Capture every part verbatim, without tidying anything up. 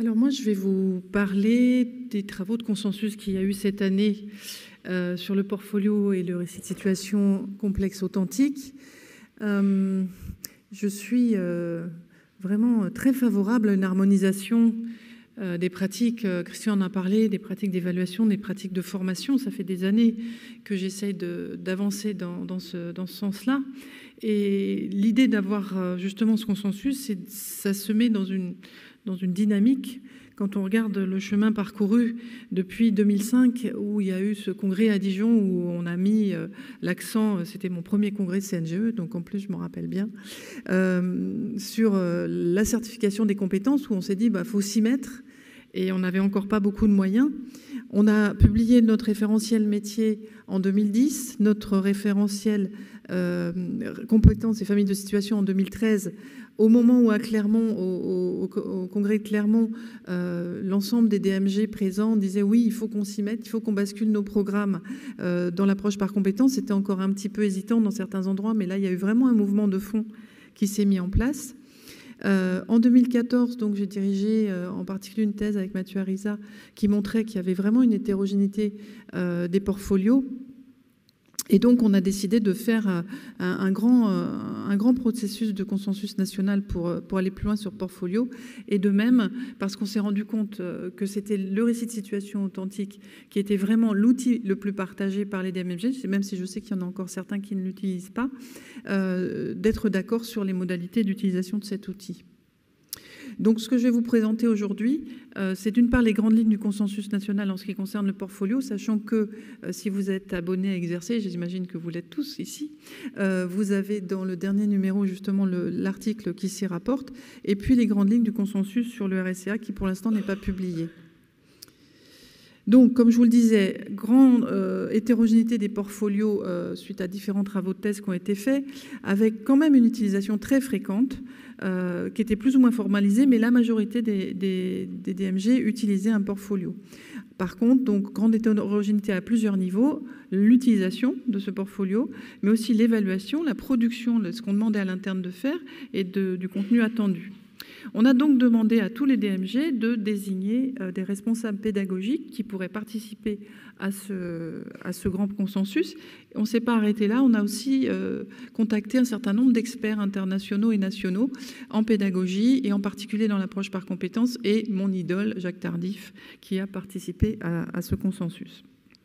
Alors moi, je vais vous parler des travaux de consensus qu'il y a eu cette année euh, sur le portfolio et le récit de situation complexe authentique. Euh, je suis euh, vraiment très favorable à une harmonisation euh, des pratiques, euh, Christian en a parlé, des pratiques d'évaluation, des pratiques de formation. Ça fait des années que j'essaye d'avancer dans, dans ce, dans ce sens-là. Et l'idée d'avoir justement ce consensus, c'est ça se met dans une, dans une dynamique. Quand on regarde le chemin parcouru depuis deux mille cinq, où il y a eu ce congrès à Dijon, où on a mis l'accent, c'était mon premier congrès de C N G E, donc en plus je m'en rappelle bien, euh, sur la certification des compétences, où on s'est dit, bah, faut s'y mettre, et on n'avait encore pas beaucoup de moyens. On a publié notre référentiel métier en deux mille dix, notre référentiel euh, compétences et familles de situation en deux mille treize, au moment où à Clermont, au, au, au congrès de Clermont, euh, l'ensemble des D M G présents disaient oui, il faut qu'on s'y mette, il faut qu'on bascule nos programmes euh, dans l'approche par compétences. C'était encore un petit peu hésitant dans certains endroits, mais là, il y a eu vraiment un mouvement de fond qui s'est mis en place. Euh, en deux mille quatorze, donc, j'ai dirigé euh, en particulier une thèse avec Mathieu Ariza qui montrait qu'il y avait vraiment une hétérogénéité euh, des portfolios. Et donc, on a décidé de faire un, un, grand, un grand processus de consensus national pour, pour aller plus loin sur portfolio. Et de même, parce qu'on s'est rendu compte que c'était le récit de situation authentique qui était vraiment l'outil le plus partagé par les D M M G, même si je sais qu'il y en a encore certains qui ne l'utilisent pas, euh, d'être d'accord sur les modalités d'utilisation de cet outil. Donc, ce que je vais vous présenter aujourd'hui, euh, c'est d'une part les grandes lignes du consensus national en ce qui concerne le portfolio, sachant que euh, si vous êtes abonné à Exercer, j'imagine que vous l'êtes tous ici, euh, vous avez dans le dernier numéro justement l'article qui s'y rapporte, et puis les grandes lignes du consensus sur le R S C A qui pour l'instant n'est pas publié. Donc, comme je vous le disais, grande euh, hétérogénéité des portfolios euh, suite à différents travaux de thèse qui ont été faits, avec quand même une utilisation très fréquente, euh, qui était plus ou moins formalisée, mais la majorité des, des, des D M G utilisaient un portfolio. Par contre, donc, grande hétérogénéité à plusieurs niveaux, l'utilisation de ce portfolio, mais aussi l'évaluation, la production de ce qu'on demandait à l'interne de faire et de, du contenu attendu. On a donc demandé à tous les D M G de désigner des responsables pédagogiques qui pourraient participer à ce, à ce grand consensus. On ne s'est pas arrêté là, on a aussi euh, contacté un certain nombre d'experts internationaux et nationaux en pédagogie et en particulier dans l'approche par compétences et mon idole, Jacques Tardif, qui a participé à, à ce consensus.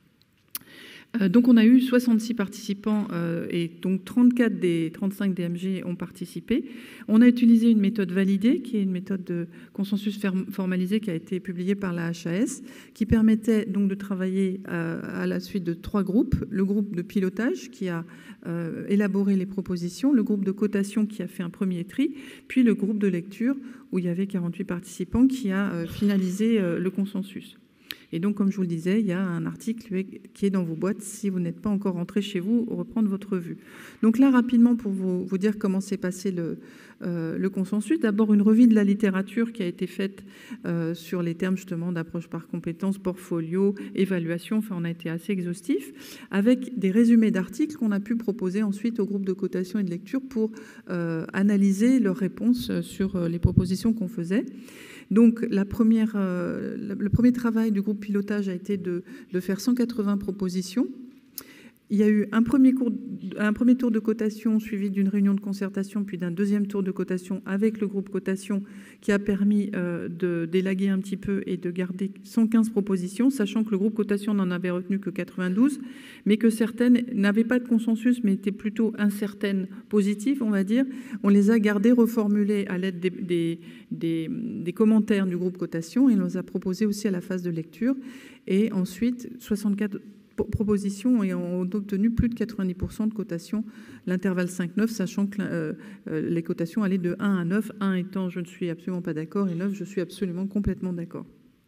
Donc on a eu soixante-six participants euh, et donc trente-quatre des trente-cinq D M G ont participé. On a utilisé une méthode validée qui est une méthode de consensus formalisé qui a été publiée par la H A S qui permettait donc de travailler euh, à la suite de trois groupes. Le groupe de pilotage qui a euh, élaboré les propositions, le groupe de cotation qui a fait un premier tri, puis le groupe de lecture où il y avait quarante-huit participants qui a euh, finalisé euh, le consensus. Et donc, comme je vous le disais, il y a un article qui est dans vos boîtes si vous n'êtes pas encore rentré chez vous, reprendre votre revue. Donc là, rapidement, pour vous, vous dire comment s'est passé le, euh, le consensus. D'abord, une revue de la littérature qui a été faite euh, sur les termes justement d'approche par compétences, portfolio, évaluation. Enfin, on a été assez exhaustif, avec des résumés d'articles qu'on a pu proposer ensuite au groupe de cotation et de lecture pour euh, analyser leurs réponses sur les propositions qu'on faisait. Donc, la première, euh, le premier travail du groupe pilotage a été de, de faire cent quatre-vingts propositions. Il y a eu un premier, cours, un premier tour de cotation suivi d'une réunion de concertation, puis d'un deuxième tour de cotation avec le groupe cotation qui a permis euh, de d'élaguer un petit peu et de garder cent quinze propositions, sachant que le groupe cotation n'en avait retenu que quatre-vingt-douze, mais que certaines n'avaient pas de consensus, mais étaient plutôt incertaines, positives, on va dire. On les a gardées, reformulées à l'aide des, des, des, des commentaires du groupe cotation et on les a proposées aussi à la phase de lecture. Et ensuite, soixante-quatre propositions et ont obtenu plus de quatre-vingt-dix pour cent de cotation, l'intervalle cinq neuf, sachant que euh, les cotations allaient de un à neuf, un étant je ne suis absolument pas d'accord et neuf je suis absolument complètement d'accord.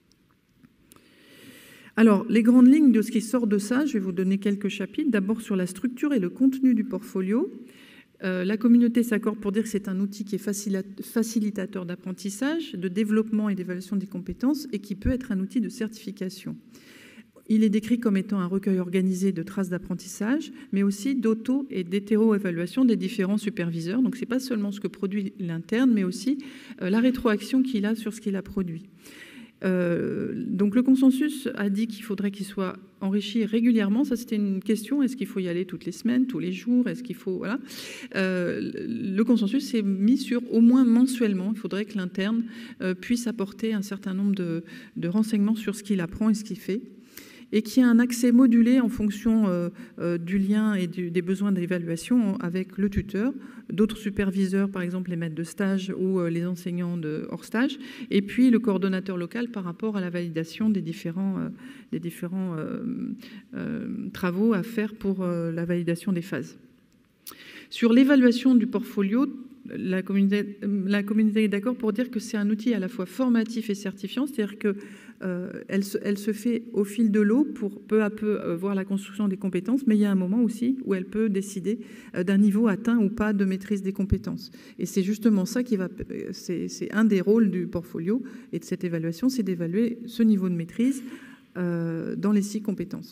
Alors, les grandes lignes de ce qui sort de ça, je vais vous donner quelques chapitres. D'abord sur la structure et le contenu du portfolio. Euh, la communauté s'accorde pour dire que c'est un outil qui est facilitateur d'apprentissage, de développement et d'évaluation des compétences et qui peut être un outil de certification. Il est décrit comme étant un recueil organisé de traces d'apprentissage, mais aussi d'auto- et d'hétéro-évaluation des différents superviseurs. Donc, ce n'est pas seulement ce que produit l'interne, mais aussi euh, la rétroaction qu'il a sur ce qu'il a produit. Euh, donc, le consensus a dit qu'il faudrait qu'il soit enrichi régulièrement. Ça, c'était une question. Est-ce qu'il faut y aller toutes les semaines, tous les jours? Est-ce qu'il faut... Voilà. Euh, le consensus s'est mis sur au moins mensuellement. Il faudrait que l'interne euh, puisse apporter un certain nombre de, de renseignements sur ce qu'il apprend et ce qu'il fait, et qui a un accès modulé en fonction euh, euh, du lien et du, des besoins d'évaluation avec le tuteur, d'autres superviseurs, par exemple les maîtres de stage ou euh, les enseignants de hors stage, et puis le coordonnateur local par rapport à la validation des différents, euh, des différents euh, euh, travaux à faire pour euh, la validation des phases. Sur l'évaluation du portfolio, la communauté, la communauté est d'accord pour dire que c'est un outil à la fois formatif et certifiant, c'est-à-dire que Euh, elle, se, elle se fait au fil de l'eau pour peu à peu euh, voir la construction des compétences, mais il y a un moment aussi où elle peut décider euh, d'un niveau atteint ou pas de maîtrise des compétences. Et c'est justement ça qui va, c'est, c'est un des rôles du portfolio et de cette évaluation, c'est d'évaluer ce niveau de maîtrise euh, dans les six compétences.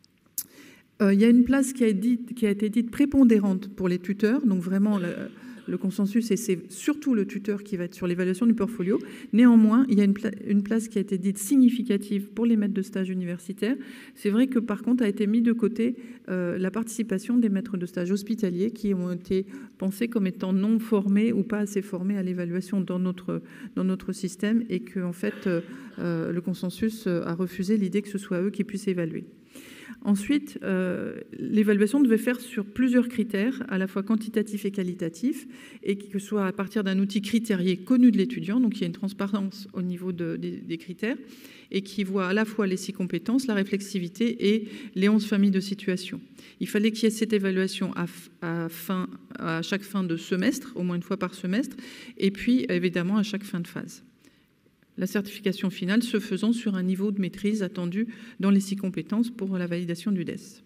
Euh, il y a une place qui a, dit, qui a été dite prépondérante pour les tuteurs, donc vraiment le, le consensus, et c'est surtout le tuteur qui va être sur l'évaluation du portfolio. Néanmoins, il y a une, pla une place qui a été dite significative pour les maîtres de stage universitaires. C'est vrai que par contre a été mis de côté euh, la participation des maîtres de stage hospitaliers qui ont été pensés comme étant non formés ou pas assez formés à l'évaluation dans notre, dans notre système, et que en fait euh, le consensus a refusé l'idée que ce soit eux qui puissent évaluer. Ensuite, euh, l'évaluation devait faire sur plusieurs critères, à la fois quantitatifs et qualitatifs, et que ce soit à partir d'un outil critérié connu de l'étudiant, donc il y a une transparence au niveau de, des, des critères, et qui voit à la fois les six compétences, la réflexivité et les onze familles de situations. Il fallait qu'il y ait cette évaluation à, à, fin, à chaque fin de semestre, au moins une fois par semestre, et puis évidemment à chaque fin de phase. La certification finale se faisant sur un niveau de maîtrise attendu dans les six compétences pour la validation du D E S.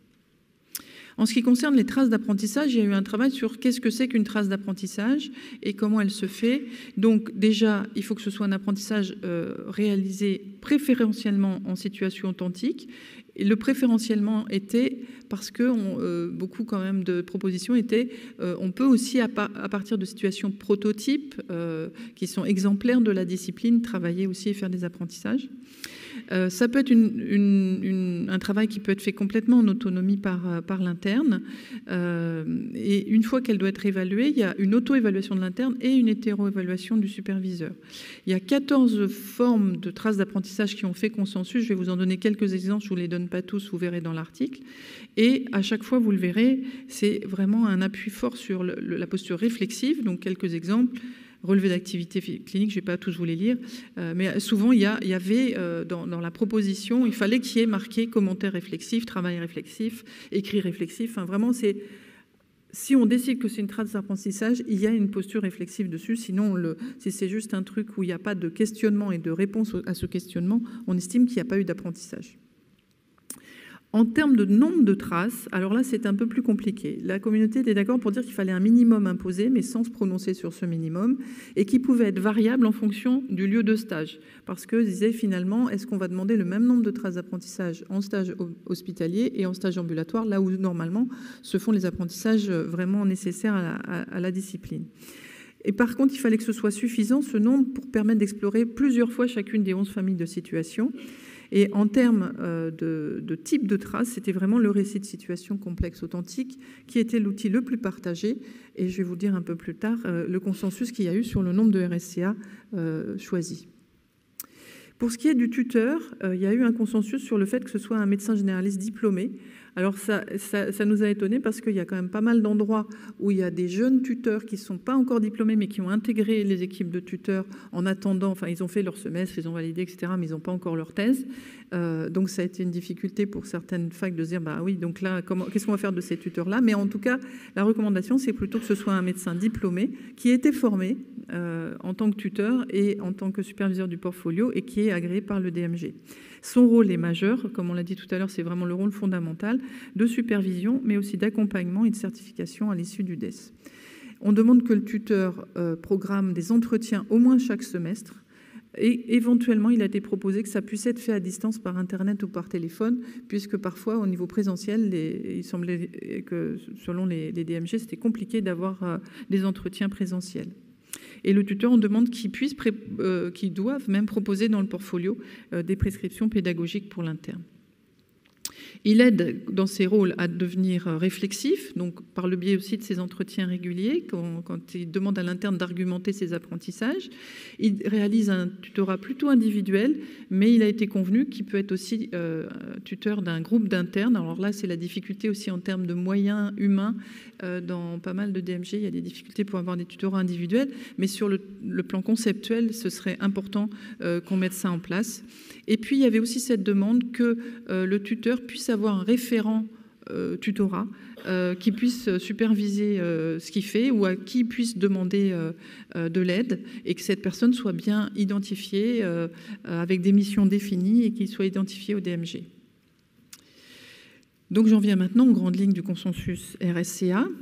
En ce qui concerne les traces d'apprentissage, il y a eu un travail sur qu'est-ce que c'est qu'une trace d'apprentissage et comment elle se fait. Donc déjà, il faut que ce soit un apprentissage euh, réalisé préférentiellement en situation authentique. Et le préférentiellement était parce que on, euh, beaucoup quand même de propositions étaient, euh, on peut aussi à, par, à partir de situations prototypes euh, qui sont exemplaires de la discipline, travailler aussi et faire des apprentissages. Euh, ça peut être une, une, une, un travail qui peut être fait complètement en autonomie par, par l'interne. Euh, et une fois qu'elle doit être évaluée, il y a une auto-évaluation de l'interne et une hétéro-évaluation du superviseur. Il y a quatorze formes de traces d'apprentissage qui ont fait consensus. Je vais vous en donner quelques exemples. Je ne vous les donne pas tous, vous verrez dans l'article. Et à chaque fois, vous le verrez, c'est vraiment un appui fort sur le, le, la posture réflexive. Donc, quelques exemples. Relevé d'activité clinique, je ne vais pas tous vous les lire, euh, mais souvent il y, a, il y avait euh, dans, dans la proposition, il fallait qu'il y ait marqué commentaire réflexif, travail réflexif, écrit réflexif. Enfin, vraiment, c'est, si on décide que c'est une trace d'apprentissage, il y a une posture réflexive dessus. Sinon, le, si c'est juste un truc où il n'y a pas de questionnement et de réponse à ce questionnement, on estime qu'il n'y a pas eu d'apprentissage. En termes de nombre de traces, alors là, c'est un peu plus compliqué. La communauté était d'accord pour dire qu'il fallait un minimum imposé, mais sans se prononcer sur ce minimum, et qui pouvait être variable en fonction du lieu de stage. Parce que, je disais, finalement, est-ce qu'on va demander le même nombre de traces d'apprentissage en stage hospitalier et en stage ambulatoire, là où, normalement, se font les apprentissages vraiment nécessaires à la, à, à la discipline. Et par contre, il fallait que ce soit suffisant, ce nombre, pour permettre d'explorer plusieurs fois chacune des onze familles de situations. Et en termes euh, de, de type de traces, c'était vraiment le récit de situation complexe authentique qui était l'outil le plus partagé. Et je vais vous dire un peu plus tard euh, le consensus qu'il y a eu sur le nombre de R S C A euh, choisis. Pour ce qui est du tuteur, euh, il y a eu un consensus sur le fait que ce soit un médecin généraliste diplômé. Alors ça, ça, ça nous a étonnés parce qu'il y a quand même pas mal d'endroits où il y a des jeunes tuteurs qui ne sont pas encore diplômés mais qui ont intégré les équipes de tuteurs en attendant, enfin ils ont fait leur semestre, ils ont validé, et cetera, mais ils n'ont pas encore leur thèse. Euh, donc ça a été une difficulté pour certaines facs de se dire, bah oui, donc là, comment, qu'est-ce qu'on va faire de ces tuteurs-là? Mais en tout cas, la recommandation, c'est plutôt que ce soit un médecin diplômé qui ait été formé euh, en tant que tuteur et en tant que superviseur du portfolio et qui est agréé par le D M G. Son rôle est majeur, comme on l'a dit tout à l'heure, c'est vraiment le rôle fondamental de supervision, mais aussi d'accompagnement et de certification à l'issue du D E S. On demande que le tuteur euh, programme des entretiens au moins chaque semestre Et éventuellement, il a été proposé que ça puisse être fait à distance par Internet ou par téléphone, puisque parfois, au niveau présentiel, les, il semblait que, selon les, les D M G, c'était compliqué d'avoir euh, des entretiens présentiels. Et le tuteur, on demande qu'il puisse, euh, qu'il doive même proposer dans le portfolio euh, des prescriptions pédagogiques pour l'interne. Il aide dans ses rôles à devenir réflexif, donc par le biais aussi de ses entretiens réguliers, quand, quand il demande à l'interne d'argumenter ses apprentissages. Il réalise un tutorat plutôt individuel, mais il a été convenu qu'il peut être aussi euh, tuteur d'un groupe d'internes. Alors là, c'est la difficulté aussi en termes de moyens humains. Euh, dans pas mal de D M G, il y a des difficultés pour avoir des tutorats individuels, mais sur le, le plan conceptuel, ce serait important euh, qu'on mette ça en place. Et puis, il y avait aussi cette demande que euh, le tuteur puisse avoir un référent euh, tutorat euh, qui puisse superviser euh, ce qu'il fait ou à qui puisse demander euh, euh, de l'aide et que cette personne soit bien identifiée euh, avec des missions définies et qu'il soit identifié au D M G. Donc, j'en viens maintenant aux grandes lignes du consensus R S C A.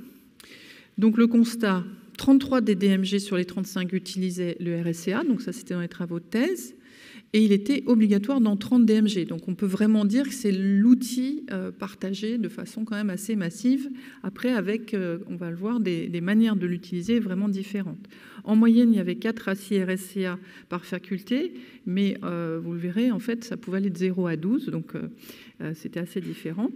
Donc, le constat, trente-trois des D M G sur les trente-cinq utilisaient le R S C A, donc ça, c'était dans les travaux de thèse. Et il était obligatoire dans trente D M G. Donc on peut vraiment dire que c'est l'outil euh, partagé de façon quand même assez massive. Après, avec, euh, on va le voir, des, des manières de l'utiliser vraiment différentes. En moyenne, il y avait quatre à six R S C A par faculté, mais euh, vous le verrez, en fait, ça pouvait aller de zéro à douze, donc euh, euh, c'était assez différent.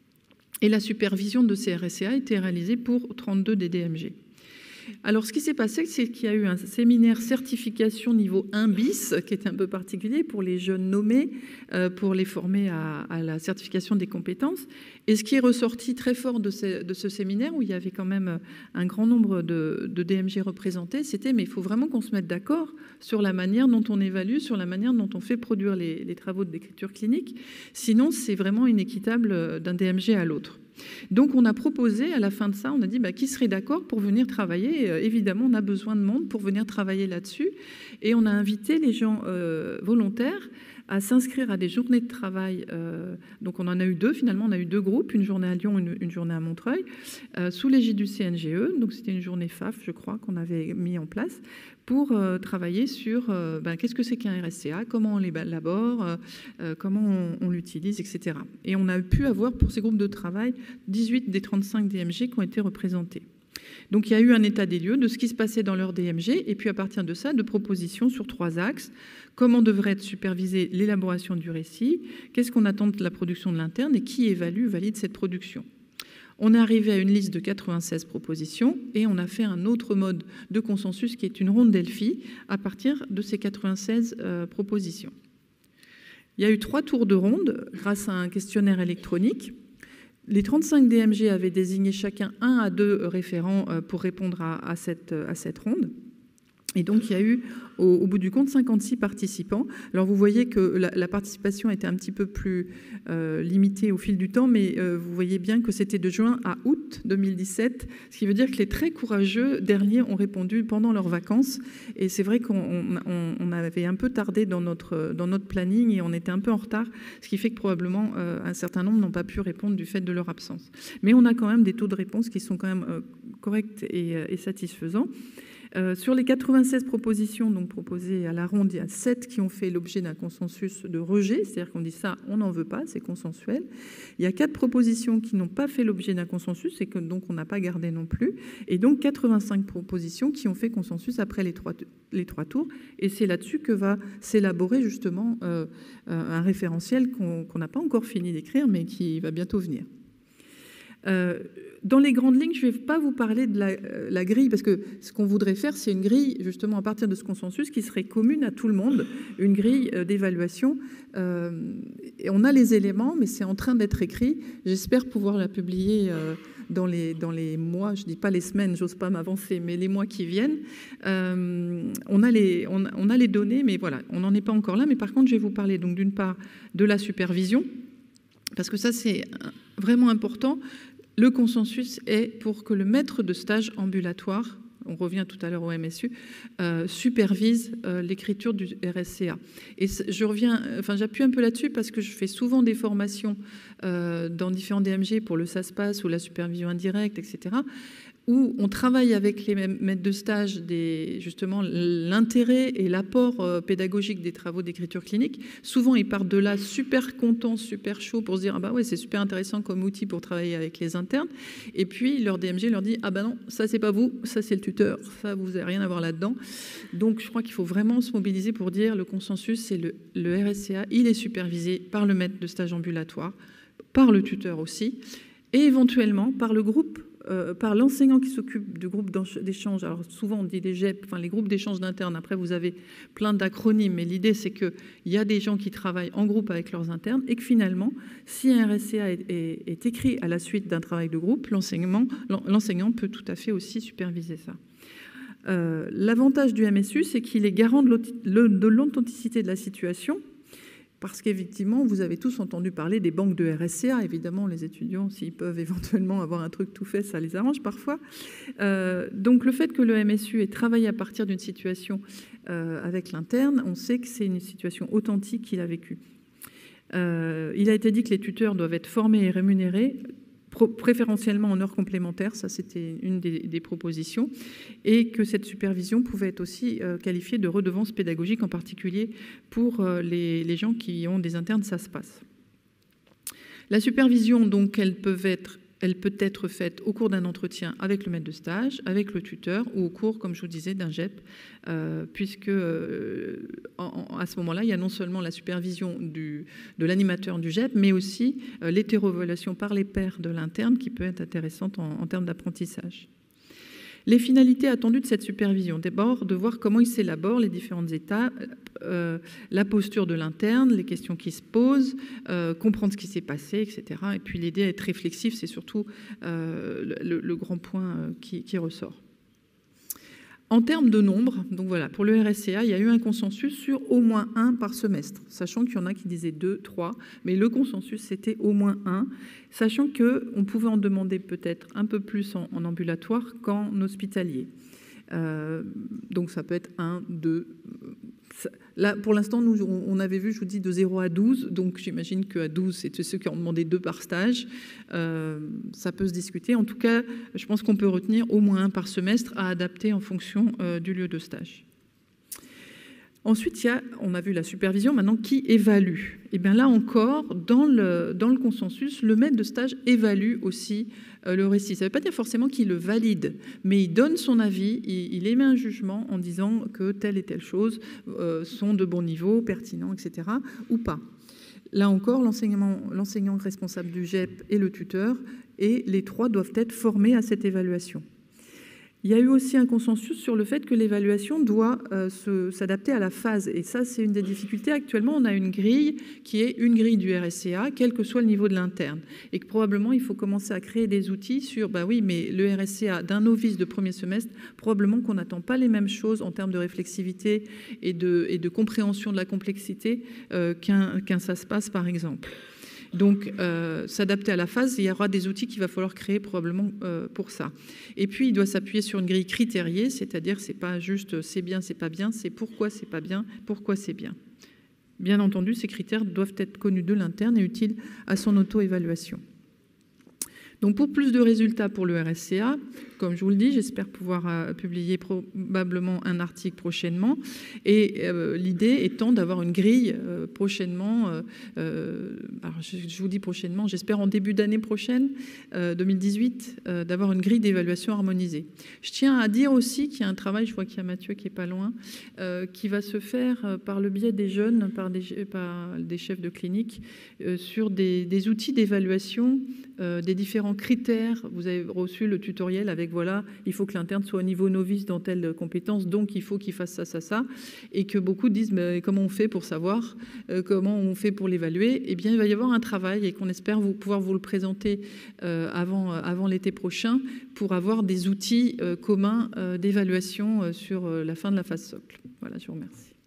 Et la supervision de ces R S C A était réalisée pour trente-deux des D M G. Alors, ce qui s'est passé, c'est qu'il y a eu un séminaire certification niveau un bis, qui est un peu particulier pour les jeunes nommés, euh, pour les former à, à la certification des compétences. Et ce qui est ressorti très fort de ce, de ce séminaire, où il y avait quand même un grand nombre de, de D M G représentés, c'était mais il faut vraiment qu'on se mette d'accord sur la manière dont on évalue, sur la manière dont on fait produire les, les travaux d'écriture clinique. Sinon, c'est vraiment inéquitable d'un D M G à l'autre. Donc on a proposé, à la fin de ça, on a dit bah, qui serait d'accord pour venir travailler. euh, Évidemment, on a besoin de monde pour venir travailler là-dessus. Et on a invité les gens euh, volontaires à s'inscrire à des journées de travail. Euh, donc on en a eu deux, finalement, on a eu deux groupes, une journée à Lyon, une, une journée à Montreuil, euh, sous l'égide du C N G E. Donc c'était une journée F A F, je crois, qu'on avait mis en place pour euh, travailler sur euh, ben, qu'est-ce que c'est qu'un R S C A, comment on l'élabore, euh, euh, comment on, on l'utilise, et cetera. Et on a pu avoir pour ces groupes de travail dix-huit des trente-cinq D M G qui ont été représentés. Donc il y a eu un état des lieux de ce qui se passait dans leur D M G et puis à partir de ça, de propositions sur trois axes. Comment devrait être supervisée l'élaboration du récit, qu'est-ce qu'on attend de la production de l'interne et qui évalue, valide cette production. On est arrivé à une liste de quatre-vingt-seize propositions et on a fait un autre mode de consensus qui est une ronde Delphi à partir de ces quatre-vingt-seize euh, propositions. Il y a eu trois tours de ronde grâce à un questionnaire électronique. Les trente-cinq D M G avaient désigné chacun un à deux référents pour répondre à, à, cette, à cette ronde. Et donc, il y a eu, au, au bout du compte, cinquante-six participants. Alors, vous voyez que la, la participation était un petit peu plus euh, limitée au fil du temps, mais euh, vous voyez bien que c'était de juin à août deux mille dix-sept, ce qui veut dire que les très courageux derniers ont répondu pendant leurs vacances. Et c'est vrai qu'on on, on avait un peu tardé dans notre, dans notre planning et on était un peu en retard, ce qui fait que probablement euh, un certain nombre n'ont pas pu répondre du fait de leur absence. Mais on a quand même des taux de réponse qui sont quand même euh, corrects et, et satisfaisants. Euh, sur les quatre-vingt-seize propositions donc proposées à la ronde, il y a sept qui ont fait l'objet d'un consensus de rejet, c'est-à-dire qu'on dit ça, on n'en veut pas, c'est consensuel. Il y a quatre propositions qui n'ont pas fait l'objet d'un consensus et que donc on n'a pas gardé non plus. Et donc quatre-vingt-cinq propositions qui ont fait consensus après les trois, les trois tours. Et c'est là-dessus que va s'élaborer justement euh, un référentiel qu'on qu'on n'a pas encore fini d'écrire, mais qui va bientôt venir. Euh, Dans les grandes lignes, je ne vais pas vous parler de la, euh, la grille, parce que ce qu'on voudrait faire, c'est une grille, justement, à partir de ce consensus, qui serait commune à tout le monde, une grille euh, d'évaluation. Euh, et on a les éléments, mais c'est en train d'être écrit. J'espère pouvoir la publier euh, dans, les, dans les mois, je ne dis pas les semaines, j'ose pas m'avancer, mais les mois qui viennent. Euh, on, a les, on, on a les données, mais voilà, on n'en est pas encore là. Mais par contre, je vais vous parler, donc, d'une part, de la supervision, parce que ça, c'est vraiment important. Le consensus est pour que le maître de stage ambulatoire, on revient tout à l'heure au M S U, euh, supervise euh, l'écriture du R S C A. Et je reviens, enfin j'appuie un peu là-dessus parce que je fais souvent des formations euh, dans différents D M G pour le SASPAS ou la supervision indirecte, et cetera. où on travaille avec les maîtres de stage des, justement l'intérêt et l'apport euh, pédagogique des travaux d'écriture clinique. Souvent, ils partent de là super contents, super chauds pour se dire « Ah bah ouais, c'est super intéressant comme outil pour travailler avec les internes ». Et puis, leur D M G leur dit « Ah bah non, ça c'est pas vous, ça c'est le tuteur, ça vous n'avez rien à voir là-dedans ». Donc, je crois qu'il faut vraiment se mobiliser pour dire le consensus, c'est le, le R S C A, il est supervisé par le maître de stage ambulatoire, par le tuteur aussi, et éventuellement par le groupe Euh, par l'enseignant qui s'occupe du groupe d'échange. Alors souvent on dit les G E P, enfin les groupes d'échange d'internes, après vous avez plein d'acronymes, mais l'idée c'est qu'il y a des gens qui travaillent en groupe avec leurs internes et que finalement, si un R S C A est, est, est écrit à la suite d'un travail de groupe, l'enseignant l'enseignant peut tout à fait aussi superviser ça. Euh, L'avantage du M S U, c'est qu'il est garant de l'authenticité de la situation, parce qu'effectivement, vous avez tous entendu parler des banques de R S C A. Évidemment, les étudiants, s'ils peuvent éventuellement avoir un truc tout fait, ça les arrange parfois. Euh, donc, le fait que le M S U ait travaillé à partir d'une situation euh, avec l'interne, on sait que c'est une situation authentique qu'il a vécue. Euh, il a été dit que les tuteurs doivent être formés et rémunérés, préférentiellement en heures complémentaires, ça c'était une des, des propositions, et que cette supervision pouvait être aussi euh, qualifiée de redevance pédagogique, en particulier pour euh, les, les gens qui ont des internes, ça se passe. La supervision, donc, elle peut être, elle peut être faite au cours d'un entretien avec le maître de stage, avec le tuteur, ou au cours, comme je vous disais, d'un G E P, euh, puisque euh, en, en, à ce moment-là, il y a non seulement la supervision du, de l'animateur du G E P, mais aussi euh, l'hétéroévaluation par les pairs de l'interne, qui peut être intéressante en, en termes d'apprentissage. Les finalités attendues de cette supervision, d'abord de voir comment il s'élabore les différentes étapes, euh, la posture de l'interne, les questions qui se posent, euh, comprendre ce qui s'est passé, et cetera. Et puis l'idée d'être réflexif, c'est surtout euh, le, le grand point qui, qui ressort. En termes de nombre, donc voilà, pour le R S C A, il y a eu un consensus sur au moins un par semestre, sachant qu'il y en a qui disaient deux, trois, mais le consensus, c'était au moins un, sachant qu'on pouvait en demander peut-être un peu plus en, en ambulatoire qu'en hospitalier. Euh, donc ça peut être un, deux... Là, pour l'instant, nous, on avait vu, je vous dis, de zéro à douze, donc j'imagine qu'à douze, c'est ceux qui ont demandé deux par stage. Euh, ça peut se discuter. En tout cas, je pense qu'on peut retenir au moins un par semestre à adapter en fonction euh, du lieu de stage. Ensuite, il y a, on a vu la supervision, maintenant, qui évalue. Et bien là encore, dans le, dans le consensus, le maître de stage évalue aussi euh, le récit. Ça ne veut pas dire forcément qu'il le valide, mais il donne son avis, il, il émet un jugement en disant que telle et telle chose euh, sont de bon niveau, pertinents, et cetera, ou pas. Là encore, l'enseignant responsable du G E P et le tuteur, et les trois doivent être formés à cette évaluation. Il y a eu aussi un consensus sur le fait que l'évaluation doit euh, s'adapter à la phase. Et ça, c'est une des difficultés. Actuellement, on a une grille qui est une grille du R S C A, quel que soit le niveau de l'interne. Et que probablement, il faut commencer à créer des outils sur, bah oui, mais le R S C A d'un novice de premier semestre, probablement qu'on n'attend pas les mêmes choses en termes de réflexivité et de, et de compréhension de la complexité euh, qu'un qu'un ça se passe, par exemple. Donc, euh, s'adapter à la phase, il y aura des outils qu'il va falloir créer probablement euh, pour ça. Et puis, il doit s'appuyer sur une grille critériée, c'est-à-dire c'est pas juste c'est bien, c'est pas bien, c'est pourquoi c'est pas bien, pourquoi c'est bien. Bien entendu, ces critères doivent être connus de l'interne et utiles à son auto-évaluation. Donc, pour plus de résultats pour le R S C A, comme je vous le dis, j'espère pouvoir euh, publier probablement un article prochainement. Et euh, l'idée étant d'avoir une grille euh, prochainement, euh, euh, alors je, je vous dis prochainement, j'espère en début d'année prochaine, euh, deux mille dix-huit, euh, d'avoir une grille d'évaluation harmonisée. Je tiens à dire aussi qu'il y a un travail, je vois qu'il y a Mathieu qui est pas loin, euh, qui va se faire euh, par le biais des jeunes, par des, par des chefs de clinique, euh, sur des, des outils d'évaluation euh, des différents critères. Vous avez reçu le tutoriel avec voilà, il faut que l'interne soit au niveau novice dans telle compétence, donc il faut qu'il fasse ça, ça, ça, et que beaucoup disent mais comment on fait pour savoir, euh, comment on fait pour l'évaluer. Eh bien, il va y avoir un travail et qu'on espère vous, pouvoir vous le présenter euh, avant, euh, avant l'été prochain pour avoir des outils euh, communs euh, d'évaluation euh, sur euh, la fin de la phase socle. Voilà, je vous remercie.